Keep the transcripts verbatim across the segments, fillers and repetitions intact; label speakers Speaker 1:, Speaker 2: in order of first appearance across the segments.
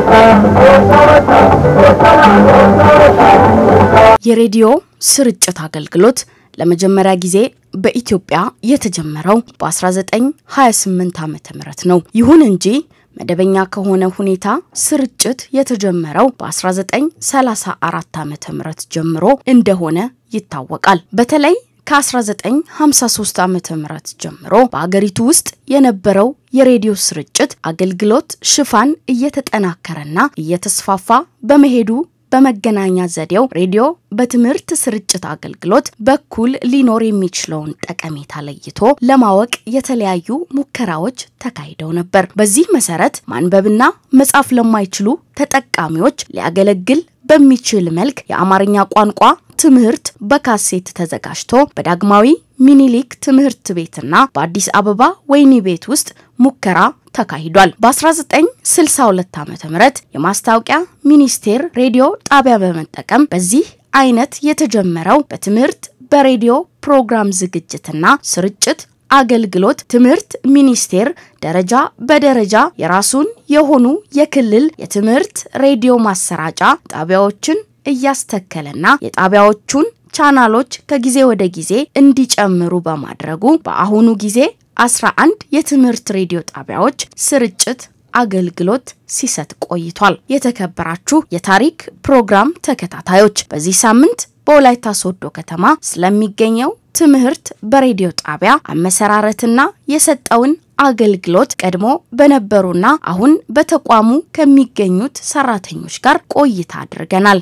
Speaker 1: የሬዲዮ ስርጭት አገልግሎት ለመጀመሪያ ጊዜ በኢትዮጵያ የተጀመረው በ1928 ዓመተ ምህረት ነው። ይሁን እንጂ መደበኛ ከሆነ ሁኔታ ስርጭት የተጀመረው በ1934 ዓመተ ምህረት ጀምሮ እንደሆነ ይታወቃል። በተለይ ከ1953 ዓመተ ምህረት ጀምሮ በአገሪቱ ውስጥ የነበረው የሬዲዮ ስርጭት አገልግሎት ሽፋን እየተጠናከረና እየተስፋፋ በመሄዱ በመገናኛ ዘዴው ሬዲዮ በትምህርት ስርጭት አገልግሎት በኩል ሊኖር የሚችለውን ጠቀሜታ ለይቶ ለማወቅ የተለያዩ ሙከራዎች ተካሂደው ነበር። በዚህ መሰረት ማንበብና መጻፍ ለማይችሉ ተጠቃሚዎች ሊያገለግል በሚችል መልክ የአማርኛ ቋንቋ ትምህርት በካሴት ተዘጋጅቶ በዳግማዊ ሚኒሊክ ትምህርት ቤትና በአዲስ አበባ ወይኒ ቤት ውስጥ ሙከራ ተካሂዷል። በ1962 ዓመተ ምህረት የማስታወቂያ ሚኒስቴር ሬዲዮ ጣቢያ በመጠቀም በዚህ አይነት የተጀመረው በትምህርት በሬዲዮ ፕሮግራም ዝግጅትና ስርጭት አገልግሎት ትምህርት ሚኒስቴር ደረጃ በደረጃ የራሱን የሆኑ የክልል የትምህርት ሬዲዮ ማሰራጫ ጣቢያዎችን እያስተከለና የጣቢያዎቹን ቻናሎች ከጊዜ ወደ ጊዜ እንዲጨምሩ በማድረጉ በአሁኑ ጊዜ አስራ አንድ የትምህርት ሬዲዮ ጣቢያዎች ስርጭት አገልግሎት ሲሰጥ ቆይቷል። የተከበራችሁ የታሪክ ፕሮግራም ተከታታዮች በዚህ ሳምንት በወላይታ ሶዶ ከተማ ስለሚገኘው ትምህርት በሬዲዮ ጣቢያ አመሰራረትና የሰጠውን አገልግሎት ቀድሞ በነበሩና አሁን በተቋሙ ከሚገኙት ሰራተኞች ጋር ቆይታ አድርገናል።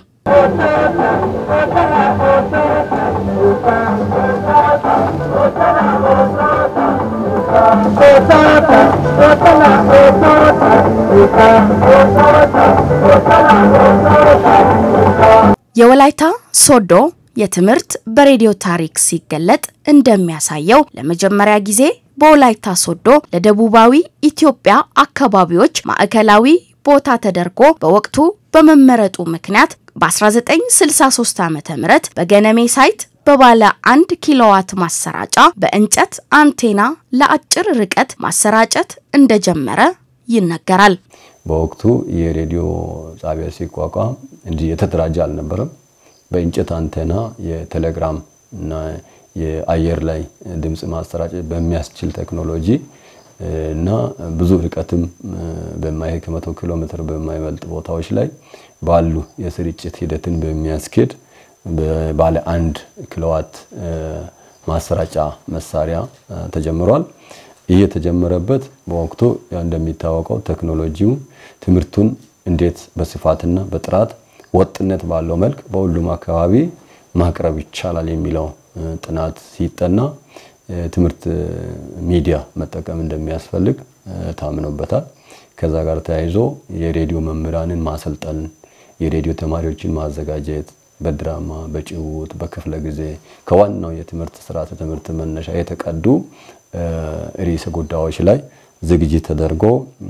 Speaker 1: የወላይታ ሶዶ የትምህርት በሬዲዮ ታሪክ ሲገለጥ እንደሚያሳየው ለመጀመሪያ ጊዜ በወላይታ ሶዶ ለደቡባዊ ኢትዮጵያ አካባቢዎች ማዕከላዊ ቦታ ተደርጎ በወቅቱ በመመረጡ ምክንያት በ1963 ዓመተ ምህረት በገነሜ ሳይት በባለ አንድ ኪሎዋት ማሰራጫ በእንጨት አንቴና ለአጭር ርቀት ማሰራጨት እንደጀመረ ይነገራል።
Speaker 2: በወቅቱ የሬዲዮ ጣቢያ ሲቋቋም እንጂ የተደራጀ አልነበረም። በእንጨት አንቴና የቴሌግራም እና የአየር ላይ ድምጽ ማሰራጨት በሚያስችል ቴክኖሎጂ እና ብዙ ርቀትም በማይሄድ ከመቶ ኪሎ ሜትር በማይበልጥ ቦታዎች ላይ ባሉ የስርጭት ሂደትን በሚያስኬድ ባለ አንድ ኪሎዋት ማሰራጫ መሳሪያ ተጀምሯል። ይሄ ተጀመረበት በወቅቱ እንደሚታወቀው ቴክኖሎጂው ትምህርቱን እንዴት በስፋትና በጥራት ወጥነት ባለው መልክ በሁሉም አካባቢ ማቅረብ ይቻላል የሚለው ጥናት ሲጠና ትምህርት ሚዲያ መጠቀም እንደሚያስፈልግ ታምኖበታል። ከዛ ጋር ተያይዞ የሬዲዮ መምህራንን ማሰልጠን፣ የሬዲዮ ተማሪዎችን ማዘጋጀት በድራማ በጭውውት በክፍለ ጊዜ ከዋናው የትምህርት ስርዓተ ትምህርት መነሻ የተቀዱ ርዕሰ ጉዳዮች ላይ ዝግጅት ተደርጎ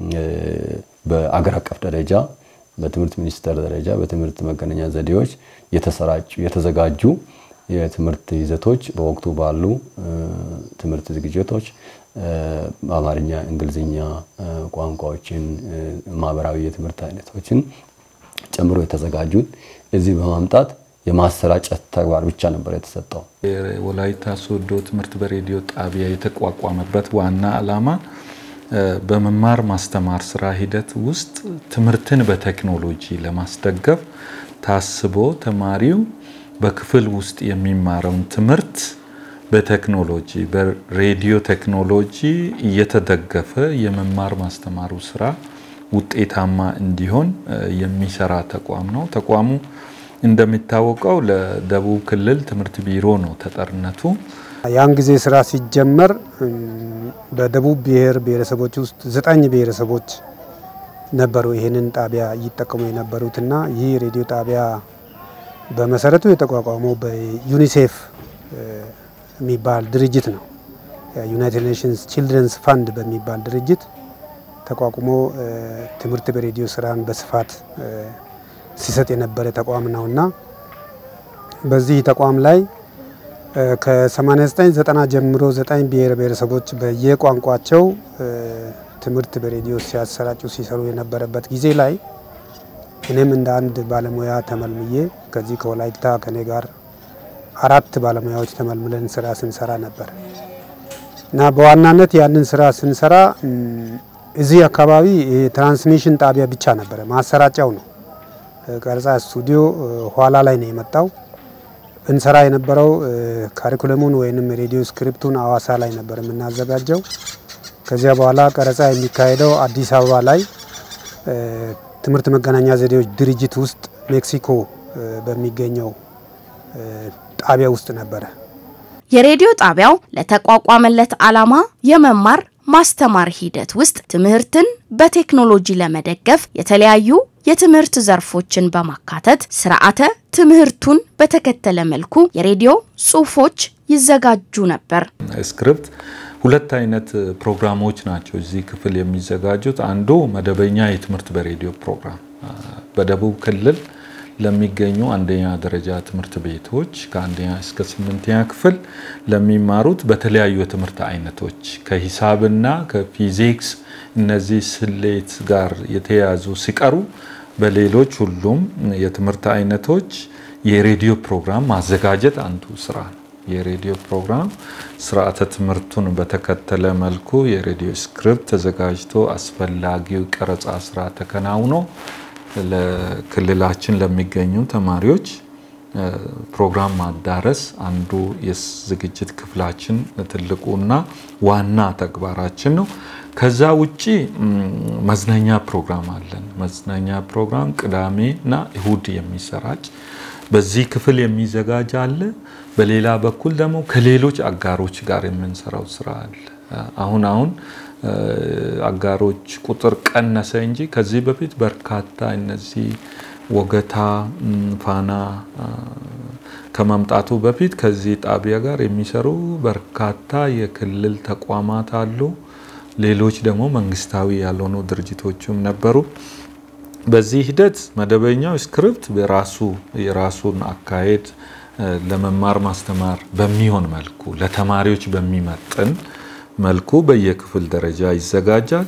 Speaker 2: በአገር አቀፍ ደረጃ በትምህርት ሚኒስቴር ደረጃ በትምህርት መገናኛ ዘዴዎች የተሰራጩ የተዘጋጁ የትምህርት ይዘቶች በወቅቱ ባሉ ትምህርት ዝግጅቶች በአማርኛ እንግሊዝኛ ቋንቋዎችን ማህበራዊ የትምህርት አይነቶችን ጨምሮ የተዘጋጁት እዚህ በማምጣት የማሰራጨት ተግባር ብቻ ነበር የተሰጠው።
Speaker 3: የወላይታ ሶዶ ትምህርት በሬዲዮ ጣቢያ የተቋቋመበት ዋና ዓላማ በመማር ማስተማር ስራ ሂደት ውስጥ ትምህርትን በቴክኖሎጂ ለማስደገፍ ታስቦ ተማሪው በክፍል ውስጥ የሚማረውን ትምህርት በቴክኖሎጂ በሬዲዮ ቴክኖሎጂ እየተደገፈ የመማር ማስተማሩ ስራ ውጤታማ እንዲሆን የሚሰራ ተቋም ነው። ተቋሙ እንደሚታወቀው ለደቡብ ክልል ትምህርት ቢሮ ነው ተጠርነቱ።
Speaker 4: ያን ጊዜ ስራ ሲጀመር በደቡብ ብሔር ብሔረሰቦች ውስጥ ዘጠኝ ብሔረሰቦች ነበሩ ይሄንን ጣቢያ ይተከሙ የነበሩትና ይህ ሬዲዮ ጣቢያ በመሰረቱ የተቋቋመው በዩኒሴፍ የሚባል ድርጅት ነው። ዩናይትድ ኔሽንስ ቺልድረንስ ፋንድ በሚባል ድርጅት ተቋቁሞ ትምህርት በሬዲዮ ስራን በስፋት ሲሰጥ የነበረ ተቋም ነውና በዚህ ተቋም ላይ ከ1989 ጀምሮ ዘጠኝ ብሔር ብሔረሰቦች በየቋንቋቸው ትምህርት በሬዲዮ ሲያሰራጩ ሲሰሩ የነበረበት ጊዜ ላይ እኔም እንደ አንድ ባለሙያ ተመልምዬ ከዚህ ከወላይታ ከኔ ጋር አራት ባለሙያዎች ተመልምለን ስራ ስንሰራ ነበር እና በዋናነት ያንን ስራ ስንሰራ እዚህ አካባቢ ትራንስሚሽን ጣቢያ ብቻ ነበር ማሰራጫው ነው ቀረጻ ስቱዲዮ ኋላ ላይ ነው የመጣው እንሰራ የነበረው ካሪኩለሙን ወይንም ሬዲዮ ስክሪፕቱን አዋሳ ላይ ነበር የምናዘጋጀው ከዚያ በኋላ ቀረጻ የሚካሄደው አዲስ አበባ ላይ ትምህርት መገናኛ ዘዴዎች ድርጅት ውስጥ ሜክሲኮ በሚገኘው ጣቢያ ውስጥ ነበር
Speaker 1: የሬዲዮ ጣቢያው ለተቋቋመለት ዓላማ የመማር ማስተማር ሂደት ውስጥ ትምህርትን በቴክኖሎጂ ለመደገፍ የተለያዩ የትምህርት ዘርፎችን በማካተት ስርዓተ ትምህርቱን በተከተለ መልኩ የሬዲዮ ጽሁፎች ይዘጋጁ ነበር
Speaker 3: ስክሪፕት ሁለት አይነት ፕሮግራሞች ናቸው እዚህ ክፍል የሚዘጋጁት አንዱ መደበኛ የትምህርት በሬዲዮ ፕሮግራም በደቡብ ክልል ለሚገኙ አንደኛ ደረጃ ትምህርት ቤቶች ከአንደኛ እስከ ስምንተኛ ክፍል ለሚማሩት በተለያዩ የትምህርት አይነቶች ከሂሳብና ከፊዚክስ እነዚህ ስሌት ጋር የተያዙ ሲቀሩ በሌሎች ሁሉም የትምህርት አይነቶች የሬዲዮ ፕሮግራም ማዘጋጀት አንዱ ስራ ነው የሬዲዮ ፕሮግራም ስርዓተ ትምህርቱን በተከተለ መልኩ የሬዲዮ ስክሪፕት ተዘጋጅቶ አስፈላጊው ቀረጻ ስራ ተከናውኖ ለክልላችን ለሚገኙ ተማሪዎች ፕሮግራም ማዳረስ አንዱ የዝግጅት ክፍላችን ትልቁና ዋና ተግባራችን ነው ከዛ ውጪ መዝናኛ ፕሮግራም አለን መዝናኛ ፕሮግራም ቅዳሜና እሁድ የሚሰራጭ በዚህ ክፍል የሚዘጋጅ አለ በሌላ በኩል ደግሞ ከሌሎች አጋሮች ጋር የምንሰራው ስራ አለ አሁን አሁን አጋሮች ቁጥር ቀነሰ እንጂ ከዚህ በፊት በርካታ እነዚህ ወገታ ፋና ከመምጣቱ በፊት ከዚህ ጣቢያ ጋር የሚሰሩ በርካታ የክልል ተቋማት አሉ ሌሎች ደግሞ መንግስታዊ ያልሆኑ ድርጅቶችም ነበሩ በዚህ ሂደት መደበኛው ስክሪፕት በራሱ የራሱን አካሄድ ለመማር ማስተማር በሚሆን መልኩ ለተማሪዎች በሚመጥን መልኩ በየክፍል ደረጃ ይዘጋጃል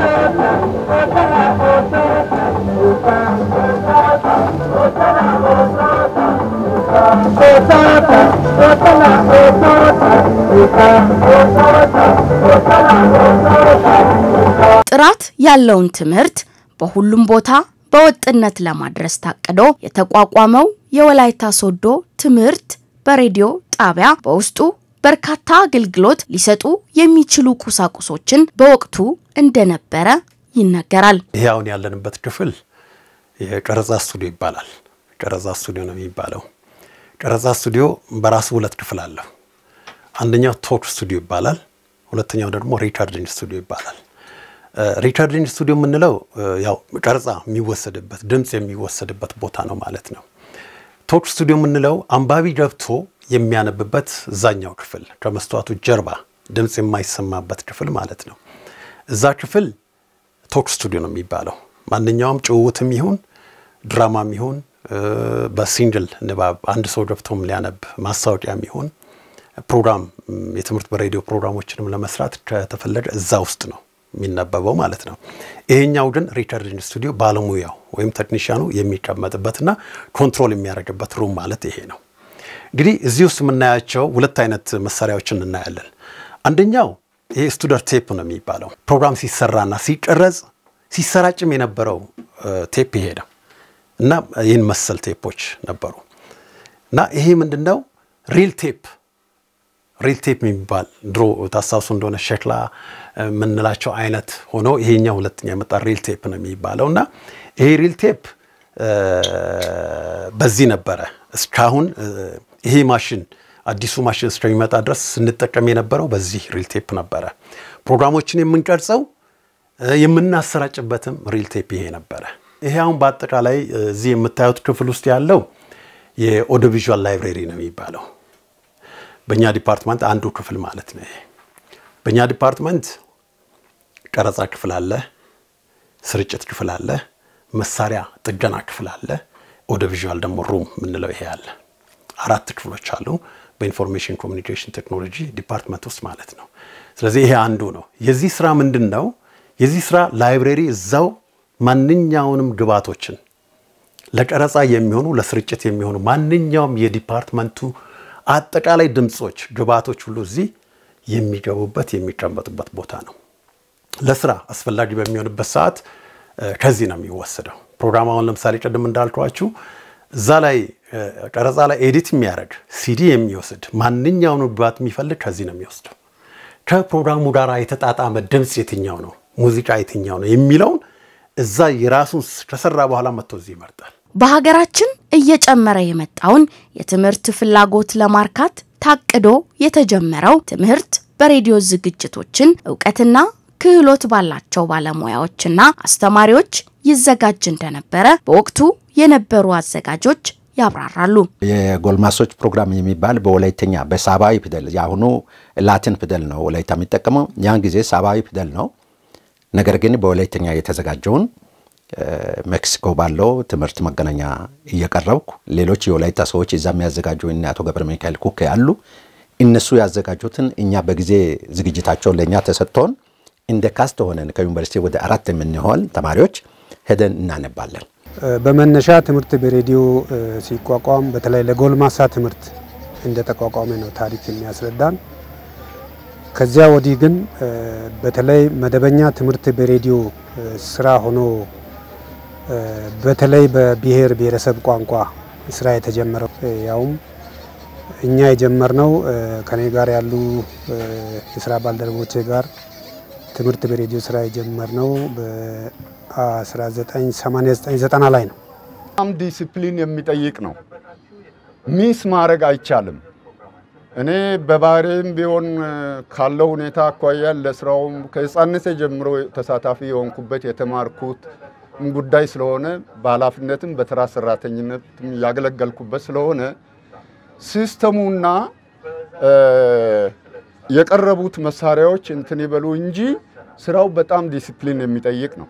Speaker 1: ጥራት ያለውን ትምህርት በሁሉም ቦታ በወጥነት ለማድረስ ታቅዶ የተቋቋመው የወላይታ ሶዶ ትምህርት በሬዲዮ ጣቢያ በውስጡ በርካታ አገልግሎት ሊሰጡ የሚችሉ ቁሳቁሶችን በወቅቱ እንደነበረ ይነገራል
Speaker 5: ይሄውን ያለንበት ክፍል የቀረጻ ስቱዲዮ ይባላል ቀረጻ ስቱዲዮ ነው የሚባለው ቀረጻ ስቱዲዮ በራሱ ሁለት ክፍል አለው አንደኛው ቶክ ስቱዲዮ ይባላል ሁለተኛው ደግሞ ሪካርዲንግ ስቱዲዮ ይባላል ሪካርዲንግ ስቱዲዮ ምንለው ያው ቀረጻ የሚወሰድበት ድምጽ የሚወሰድበት ቦታ ነው ማለት ነው ቶክ ስቱዲዮ ምንለው አንባቢ ገብቶ የሚያነብበት ዛኛው ክፍል ከመስተዋቱ ጀርባ ድምጽ የማይሰማበት ክፍል ማለት ነው እዛ ክፍል ቶክ ስቱዲዮ ነው የሚባለው ማንኛውም ጭውውትም ይሁን ድራማም ይሁን በሲንግል ንባብ አንድ ሰው ገብቶም ሊያነብ ማስታወቂያም ይሁን ፕሮግራም የትምህርት በሬዲዮ ፕሮግራሞችንም ለመስራት ከተፈለገ እዛ ውስጥ ነው የሚነበበው ማለት ነው ይሄኛው ግን ሪካርዲንግ ስቱዲዮ ባለሙያው ወይም ቴክኒሻኑ የሚቀመጥበትና ኮንትሮል የሚያደርግበት ሩም ማለት ይሄ ነው እንግዲህ እዚህ ውስጥ የምናያቸው ሁለት አይነት መሳሪያዎችን እናያለን አንደኛው ይሄ ስቱዲዮ ቴፕ ነው የሚባለው ፕሮግራም ሲሰራና ሲቀረጽ ሲሰራጭም የነበረው ቴፕ ይሄዳ እና ይሄን መሰል ቴፖች ነበሩ እና ይሄ ምንድነው ሪል ቴፕ ሪል ቴፕ የሚባል ድሮ ታሳውሱ እንደሆነ ሸክላ ምንላቸው አይነት ሆኖ ይሄኛው ሁለተኛ መጣ ሪል ቴፕ ነው የሚባለውና ይሄ ሪል ቴፕ በዚህ ነበረ እስካሁን ይሄ ማሽን አዲሱ ማሽን እስከሚመጣ ድረስ ስንጠቀም የነበረው በዚህ ሪል ቴፕ ነበረ ፕሮግራሞችን የምንቀርጸው የምናሰራጭበትም ሪል ቴፕ ይሄ ነበረ ይሄ አሁን በአጠቃላይ እዚህ የምታዩት ክፍል ውስጥ ያለው የኦዲዮ ቪዥዋል ላይብረሪ ነው የሚባለው በእኛ ዲፓርትመንት አንዱ ክፍል ማለት ነው በእኛ ዲፓርትመንት ቀረጻ ክፍል አለ ስርጭት ክፍል አለ መሳሪያ ጥገና ክፍል አለ ኦዲዮ ቪዥዋል ደግሞ ሩም ምንለው ይሄ አለ አራት ክፍሎች አሉ በኢንፎርሜሽን ኮሚኒኬሽን ቴክኖሎጂ ዲፓርትመንት ውስጥ ማለት ነው ስለዚህ ይሄ አንዱ ነው የዚህ ስራ ምንድነው የዚህ ስራ ላይብረሪ እዛው ማንኛውንም ግባቶችን ለቀረጻ የሚሆኑ ለስርጭት የሚሆኑ ማንኛውም የዲፓርትመንቱ አጠቃላይ ድምጾች ግባቶች ሁሉ እዚህ የሚገቡበት የሚቀመጡበት ቦታ ነው። ለስራ አስፈላጊ በሚሆንበት ሰዓት ከዚህ ነው የሚወሰደው። ፕሮግራማውን ለምሳሌ ቀደም እንዳልኳችሁ እዛ ላይ ቀረጻ ላይ ኤዲት የሚያደርግ ሲዲ የሚወስድ ማንኛውም ግባት የሚፈልግ ከዚህ ነው የሚወስደው። ከፕሮግራሙ ጋር የተጣጣመ ድምጽ የትኛው ነው ሙዚቃ የትኛው ነው የሚለውን እዛ የራሱን ከሰራ በኋላ መጥቶ እዚህ ይመርጣል።
Speaker 1: በሀገራችን እየጨመረ የመጣውን የትምህርት ፍላጎት ለማርካት ታቅዶ የተጀመረው ትምህርት በሬዲዮ ዝግጅቶችን ዕውቀትና ክህሎት ባላቸው ባለሙያዎችና አስተማሪዎች ይዘጋጅ እንደነበረ በወቅቱ የነበሩ አዘጋጆች ያብራራሉ።
Speaker 6: የጎልማሶች ፕሮግራም የሚባል በወላይተኛ በሳባዊ ፊደል ያሁኑ ላቲን ፊደል ነው ወላይታ የሚጠቀመው ያን ጊዜ ሳባዊ ፊደል ነው። ነገር ግን በወላይተኛ የተዘጋጀውን ሜክሲኮ ባለው ትምህርት መገናኛ እየቀረብኩ ሌሎች የወላይታ ሰዎች እዛ የሚያዘጋጁ እና አቶ ገብረ ሚካኤል ኩክ ያሉ እነሱ ያዘጋጁትን እኛ በጊዜ ዝግጅታቸው ለኛ ተሰጥቶን እንደ ካስት ሆነን ከዩኒቨርሲቲ ወደ አራት የምንሆን ተማሪዎች ሄደን እናነባለን።
Speaker 4: በመነሻ ትምህርት በሬዲዮ ሲቋቋም በተለይ ለጎልማሳ ትምህርት እንደ ተቋቋመ ነው ታሪክ የሚያስረዳን። ከዚያ ወዲህ ግን በተለይ መደበኛ ትምህርት በሬዲዮ ስራ ሆኖ በተለይ በብሔር ብሔረሰብ ቋንቋ ስራ የተጀመረው ያውም እኛ የጀመርነው ከኔ ጋር ያሉ የስራ ባልደረቦቼ ጋር ትምህርት በሬዲዮ ስራ የጀመርነው በ1989 ላይ ነው።
Speaker 7: በጣም ዲሲፕሊን የሚጠይቅ ነው። ሚስ ማድረግ አይቻልም። እኔ በባህሪም ቢሆን ካለው ሁኔታ አኳያ ለስራው ከህፃንነቴ ጀምሮ ተሳታፊ የሆንኩበት የተማርኩት ጉዳይ ስለሆነ በኃላፊነትም በተራ ሰራተኝነትም ያገለገልኩበት ስለሆነ ሲስተሙና የቀረቡት መሳሪያዎች እንትን ይበሉ እንጂ ስራው በጣም ዲሲፕሊን የሚጠይቅ ነው።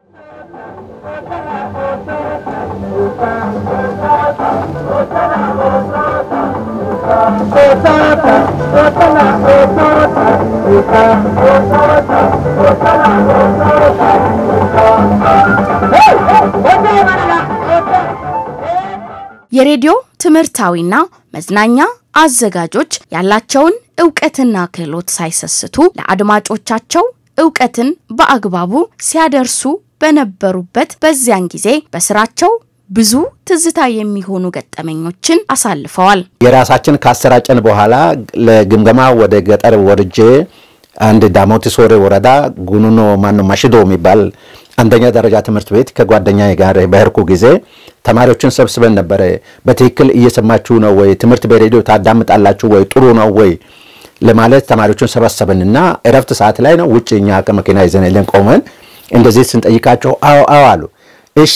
Speaker 1: የሬዲዮ ትምህርታዊና መዝናኛ አዘጋጆች ያላቸውን ዕውቀትና ክህሎት ሳይሰስቱ ለአድማጮቻቸው ዕውቀትን በአግባቡ ሲያደርሱ በነበሩበት በዚያን ጊዜ በስራቸው ብዙ ትዝታ የሚሆኑ ገጠመኞችን አሳልፈዋል።
Speaker 6: የራሳችን ካሰራጨን በኋላ ለግምገማ ወደ ገጠር ወርጄ አንድ ዳሞት ሶሬ ወረዳ ጉኑኖ ማን ማሽዶ የሚባል አንደኛ ደረጃ ትምህርት ቤት ከጓደኛዬ ጋር በርኩ ጊዜ ተማሪዎችን ሰብስበን ነበር። በትክክል እየሰማችሁ ነው ወይ ትምህርት በሬዲዮ ታዳምጣላችሁ ወይ ጥሩ ነው ወይ ለማለት ተማሪዎችን ሰበሰበንና እረፍት ሰዓት ላይ ነው ውጪኛ ከመኪና ይዘን ለን ቆመን እንደዚህ ስንጠይቃቸው አዎ አዎ አሉ። እሺ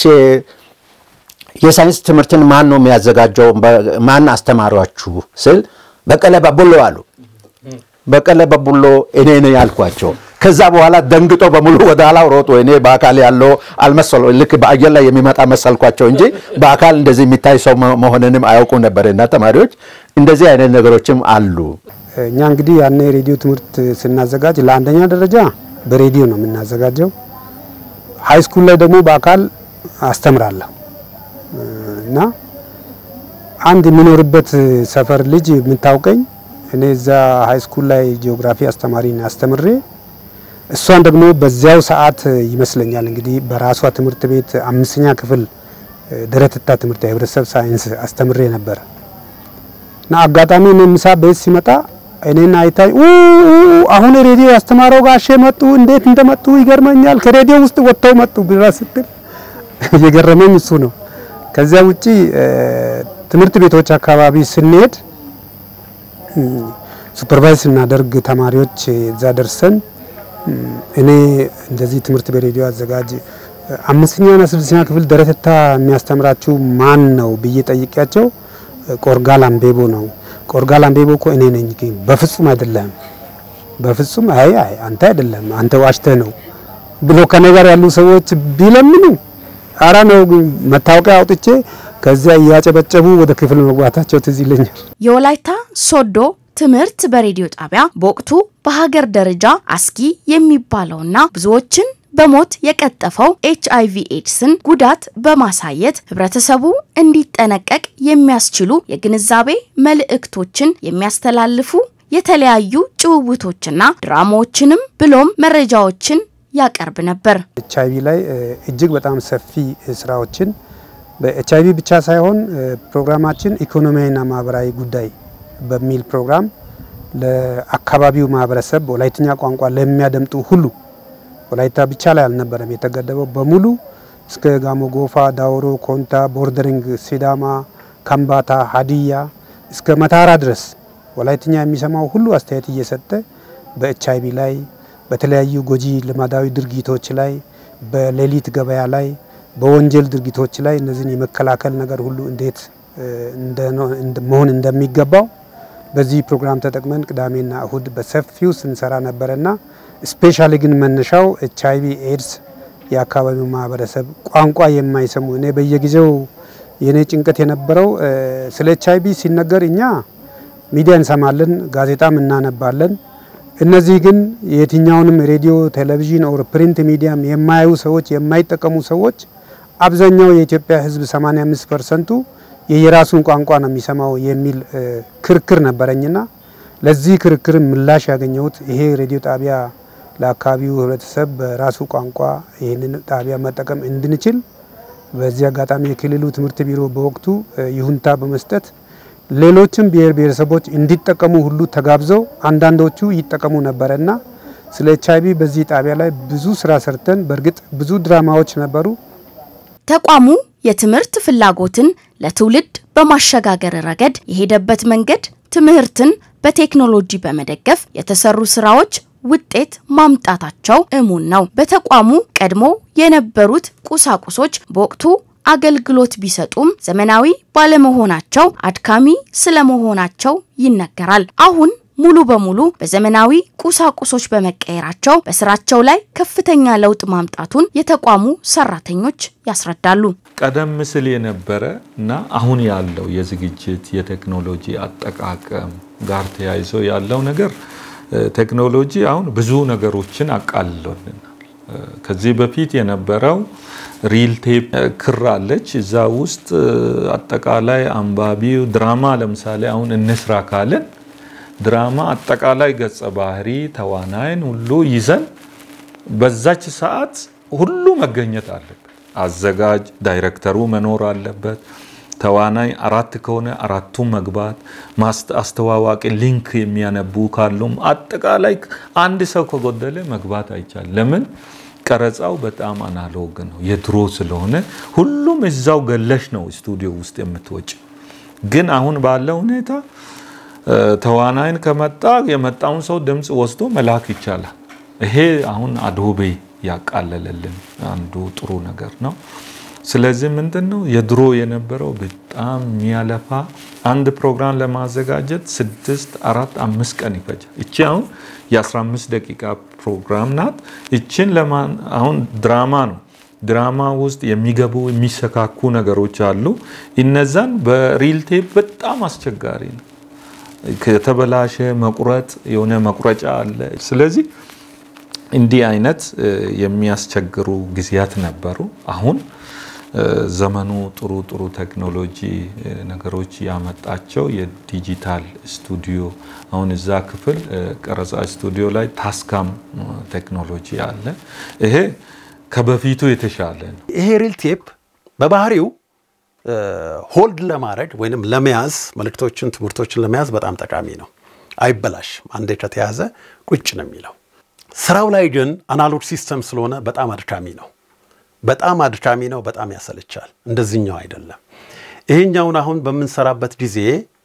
Speaker 6: የሳይንስ ትምህርትን ማን ነው የሚያዘጋጀው ማን አስተማሪያችሁ ስል በቀለ በቡሎ አሉ። በቀለ በቡሎ እኔ ነኝ ያልኳቸው። ከዛ በኋላ ደንግጦ በሙሉ ወደ ኋላው ሮጦ እኔ በአካል ያለው አልመሰለው ልክ በአየር ላይ የሚመጣ መሰልኳቸው እንጂ በአካል እንደዚህ የሚታይ ሰው መሆንንም አያውቁ ነበርና ተማሪዎች እንደዚህ አይነት ነገሮችም አሉ።
Speaker 4: እኛ እንግዲህ ያኔ ሬዲዮ ትምህርት ስናዘጋጅ ለአንደኛ ደረጃ በሬዲዮ ነው የምናዘጋጀው። ሃይ ስኩል ላይ ደግሞ በአካል አስተምራለሁ እና አንድ የሚኖርበት ሰፈር ልጅ የምታውቀኝ እኔ እዛ ሃይ ስኩል ላይ ጂኦግራፊ አስተማሪ ነኝ አስተምሬ እሷን ደግሞ በዚያው ሰዓት ይመስለኛል እንግዲህ በራሷ ትምህርት ቤት አምስተኛ ክፍል ደረትታ ትምህርት የህብረተሰብ ሳይንስ አስተምሬ ነበር እና አጋጣሚ ነው ምሳ ቤት ሲመጣ እኔና አይታይ አሁን ሬዲዮ ያስተማረው ጋሼ መጡ እንዴት እንደመጡ ይገርመኛል ከሬዲዮ ውስጥ ወጥተው መጡ ብራስጥል የገረመኝ እሱ ነው። ከዚያ ውጪ ትምህርት ቤቶች አካባቢ ስንሄድ ሱፐርቫይዝ እናደርግ ተማሪዎች እዛ ደርሰን እኔ እንደዚህ ትምህርት በሬዲዮ አዘጋጅ አምስተኛና ስድስተኛ ክፍል ደረትታ የሚያስተምራችሁ ማን ነው ብዬ ጠይቄያቸው ቆርጋል አንቤቦ ነው። ቆርጋል አንቤቦ እኮ እኔ ነኝ ግን በፍጹም አይደለም በፍጹም አይ አይ አንተ አይደለም አንተ ዋሽተህ ነው ብሎ ከነገር ያሉ ሰዎች ቢለምኑ አራ ነው መታወቂያ አውጥቼ ከዚያ ያጨበጨቡ ወደ ክፍል መግባታቸው ትዝ ይለኛል።
Speaker 1: የወላይታ ሶዶ ትምህርት በሬዲዮ ጣቢያ በወቅቱ በሀገር ደረጃ አስጊ የሚባለውና ብዙዎችን በሞት የቀጠፈው ኤች አይ ቪ ኤድስን ጉዳት በማሳየት ህብረተሰቡ እንዲጠነቀቅ የሚያስችሉ የግንዛቤ መልእክቶችን የሚያስተላልፉ የተለያዩ ጭውውቶችና ድራማዎችንም ብሎም መረጃዎችን ያቀርብ ነበር።
Speaker 4: ኤች አይ ቪ ላይ እጅግ በጣም ሰፊ ስራዎችን በኤች አይ ቪ ብቻ ሳይሆን ፕሮግራማችን ኢኮኖሚያዊና ማህበራዊ ጉዳይ በሚል ፕሮግራም ለአካባቢው ማህበረሰብ ወላይትኛ ቋንቋ ለሚያደምጡ ሁሉ ወላይታ ብቻ ላይ አልነበረም የተገደበው በሙሉ እስከ ጋሞ ጎፋ ዳውሮ ኮንታ ቦርደሪንግ ሲዳማ ካምባታ ሀዲያ እስከ መታራ ድረስ ወላይትኛ የሚሰማው ሁሉ አስተያየት እየሰጠ በኤች አይ ቪ ላይ በተለያዩ ጎጂ ልማዳዊ ድርጊቶች ላይ በሌሊት ገበያ ላይ በወንጀል ድርጊቶች ላይ እነዚህን የመከላከል ነገር ሁሉ እንዴት እንደ መሆን እንደሚገባው በዚህ ፕሮግራም ተጠቅመን ቅዳሜና እሁድ በሰፊው ስንሰራ ነበርና ስፔሻሊ ግን መነሻው ኤች አይ ቪ ኤድስ የአካባቢው ማህበረሰብ ቋንቋ የማይሰሙ እኔ በየጊዜው የኔ ጭንቀት የነበረው ስለ ኤች አይ ቪ ሲነገር እኛ ሚዲያ እንሰማለን ጋዜጣም እናነባለን እነዚህ ግን የትኛውንም ሬዲዮ ቴሌቪዥን ኦር ፕሪንት ሚዲያም የማያዩ ሰዎች የማይጠቀሙ ሰዎች አብዛኛው የኢትዮጵያ ህዝብ ሰማንያ አምስት ፐርሰንት የየራሱን ቋንቋ ነው የሚሰማው የሚል ክርክር ነበረኝና ለዚህ ክርክር ምላሽ ያገኘሁት ይሄ ሬዲዮ ጣቢያ ለአካባቢው ህብረተሰብ በራሱ ቋንቋ ይሄንን ጣቢያ መጠቀም እንድንችል በዚህ አጋጣሚ የክልሉ ትምህርት ቢሮ በወቅቱ ይሁንታ በመስጠት ሌሎችም ብሔር ብሔረሰቦች እንዲጠቀሙ ሁሉ ተጋብዘው አንዳንዶቹ ይጠቀሙ ነበርና ስለ ኤች አይ ቪ በዚህ ጣቢያ ላይ ብዙ ስራ ሰርተን በርግጥ ብዙ ድራማዎች ነበሩ።
Speaker 1: ተቋሙ የትምህርት ፍላጎትን ለትውልድ በማሸጋገር ረገድ የሄደበት መንገድ ትምህርትን በቴክኖሎጂ በመደገፍ የተሰሩ ስራዎች ውጤት ማምጣታቸው እሙን ነው። በተቋሙ ቀድሞ የነበሩት ቁሳቁሶች በወቅቱ አገልግሎት ቢሰጡም ዘመናዊ ባለመሆናቸው አድካሚ ስለመሆናቸው ይነገራል። አሁን ሙሉ በሙሉ በዘመናዊ ቁሳቁሶች በመቀየራቸው በስራቸው ላይ ከፍተኛ ለውጥ ማምጣቱን የተቋሙ ሰራተኞች ያስረዳሉ።
Speaker 3: ቀደም ሲል የነበረ እና አሁን ያለው የዝግጅት የቴክኖሎጂ አጠቃቀም ጋር ተያይዞ ያለው ነገር ቴክኖሎጂ አሁን ብዙ ነገሮችን አቃልሎልናል። ከዚህ በፊት የነበረው ሪል ቴፕ ክር አለች እዛ ውስጥ አጠቃላይ አንባቢው ድራማ ለምሳሌ አሁን እንስራ ካለን ድራማ አጠቃላይ ገጸ ባህሪ ተዋናይን ሁሉ ይዘን በዛች ሰዓት ሁሉ መገኘት አለበት። አዘጋጅ ዳይሬክተሩ መኖር አለበት። ተዋናይ አራት ከሆነ አራቱ መግባት ማስተዋዋቂ ሊንክ የሚያነቡ ካሉም አጠቃላይ አንድ ሰው ከጎደለ መግባት አይቻል። ለምን ቀረጻው በጣም አናሎግ ነው የድሮ ስለሆነ ሁሉም እዛው ገለሽ ነው ስቱዲዮ ውስጥ የምትወጭ። ግን አሁን ባለው ሁኔታ ተዋናይን ከመጣ የመጣውን ሰው ድምጽ ወስዶ መላክ ይቻላል። ይሄ አሁን አዶቤ ያቃለለልን አንዱ ጥሩ ነገር ነው። ስለዚህ ምንድነው የድሮ የነበረው በጣም የሚያለፋ አንድ ፕሮግራም ለማዘጋጀት ስድስት አራት አምስት ቀን ይፈጃል። እቺ አሁን የ15 ደቂቃ ፕሮግራም ናት። እቺን ለማን አሁን ድራማ ነው ድራማ ውስጥ የሚገቡ የሚሰካኩ ነገሮች አሉ። እነዛን በሪል ቴፕ በጣም አስቸጋሪ ነው። ከተበላሸ መቁረጥ የሆነ መቁረጫ አለ። ስለዚህ እንዲህ አይነት የሚያስቸግሩ ጊዜያት ነበሩ። አሁን ዘመኑ ጥሩ ጥሩ ቴክኖሎጂ ነገሮች ያመጣቸው የዲጂታል ስቱዲዮ አሁን እዛ ክፍል ቀረጻ ስቱዲዮ ላይ ታስካም ቴክኖሎጂ አለ። ይሄ ከበፊቱ የተሻለ ነው።
Speaker 5: ይሄ ሪል ቴፕ በባህሪው ሆልድ ለማድረግ ወይንም ለመያዝ መልእክቶችን ትምህርቶችን ለመያዝ በጣም ጠቃሚ ነው። አይበላሽም። አንዴ ከተያዘ ቁጭ ነው የሚለው። ስራው ላይ ግን አናሎግ ሲስተም ስለሆነ በጣም አድካሚ ነው። በጣም አድካሚ ነው። በጣም ያሰለቻል። እንደዚህኛው አይደለም። ይሄኛውን አሁን በመንሰራበት ጊዜ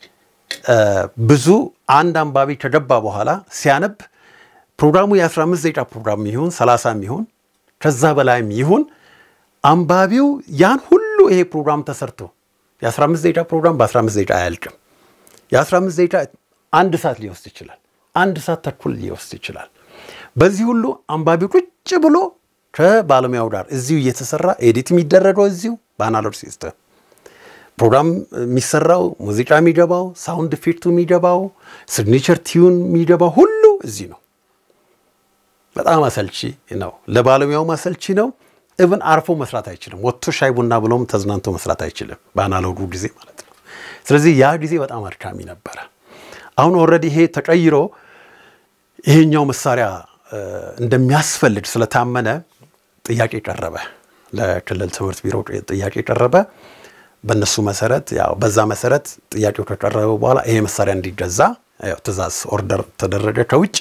Speaker 5: ብዙ አንድ አንባቢ ከገባ በኋላ ሲያነብ ፕሮግራሙ የ15 ደቂቃ ፕሮግራም ይሁን ሰላሳ ይሁን ከዛ በላይም ይሁን አንባቢው ያን ሁሉ ይሄ ፕሮግራም ተሰርቶ የ15 ደቂቃ ፕሮግራም በ15 ደቂቃ አያልቅም። የ15 ደቂቃ አንድ ሰዓት ሊወስድ ይችላል። አንድ ሰዓት ተኩል ሊወስድ ይችላል። በዚህ ሁሉ አንባቢው ቁጭ ብሎ ከባለሙያው ጋር እዚሁ እየተሰራ ኤዲት የሚደረገው እዚሁ በአናሎግ ሲስተም ፕሮግራም የሚሰራው ሙዚቃ የሚገባው ሳውንድ ኢፌክቱ የሚገባው ሲግኔቸር ቲዩን የሚገባው ሁሉ እዚህ ነው። በጣም አሰልቺ ነው። ለባለሙያው አሰልቺ ነው። ኢቭን አርፎ መስራት አይችልም። ወጥቶ ሻይ ቡና ብሎም ተዝናንቶ መስራት አይችልም በአናሎጉ ጊዜ ማለት ነው። ስለዚህ ያ ጊዜ በጣም አድካሚ ነበር። አሁን ኦሬዲ ይሄ ተቀይሮ ይሄኛው መሳሪያ እንደሚያስፈልግ ስለታመነ ጥያቄ ቀረበ። ለክልል ትምህርት ቢሮ ጥያቄ ቀረበ። በእነሱ መሰረት ያው በዛ መሰረት ጥያቄው ከቀረበ በኋላ ይሄ መሳሪያ እንዲገዛ ያው ትዕዛዝ ኦርደር ተደረገ ከውጭ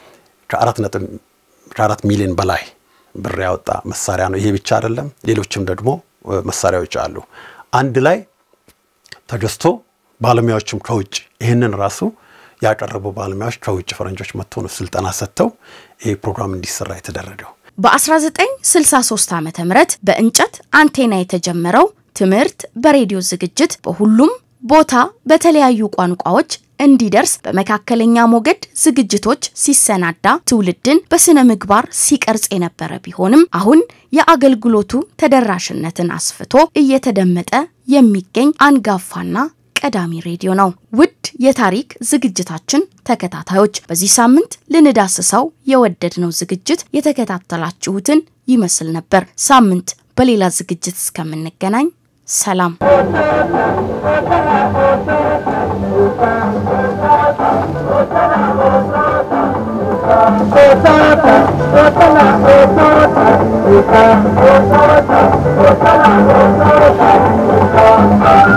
Speaker 5: ከአራት ሚሊዮን በላይ ብር ያወጣ መሳሪያ ነው። ይሄ ብቻ አይደለም፣ ሌሎችም ደግሞ መሳሪያዎች አሉ። አንድ ላይ ተገዝቶ ባለሙያዎችም ከውጭ ይሄንን ራሱ ያቀረቡ ባለሙያዎች ከውጭ ፈረንጆች መጥተው ነው ስልጠና ሰጥተው ይሄ ፕሮግራም እንዲሰራ የተደረገው።
Speaker 1: በ1963 ዓመተ ምህረት በእንጨት አንቴና የተጀመረው ትምህርት በሬዲዮ ዝግጅት በሁሉም ቦታ በተለያዩ ቋንቋዎች እንዲደርስ በመካከለኛ ሞገድ ዝግጅቶች ሲሰናዳ ትውልድን በስነ ምግባር ሲቀርጽ የነበረ ቢሆንም አሁን የአገልግሎቱ ተደራሽነትን አስፍቶ እየተደመጠ የሚገኝ አንጋፋና ቀዳሚ ሬዲዮ ነው። ውድ የታሪክ ዝግጅታችን ተከታታዮች በዚህ ሳምንት ልንዳስሰው የወደድነው ዝግጅት የተከታተላችሁትን ይመስል ነበር። ሳምንት በሌላ ዝግጅት እስከምንገናኝ ሰላም።
Speaker 8: Thank you.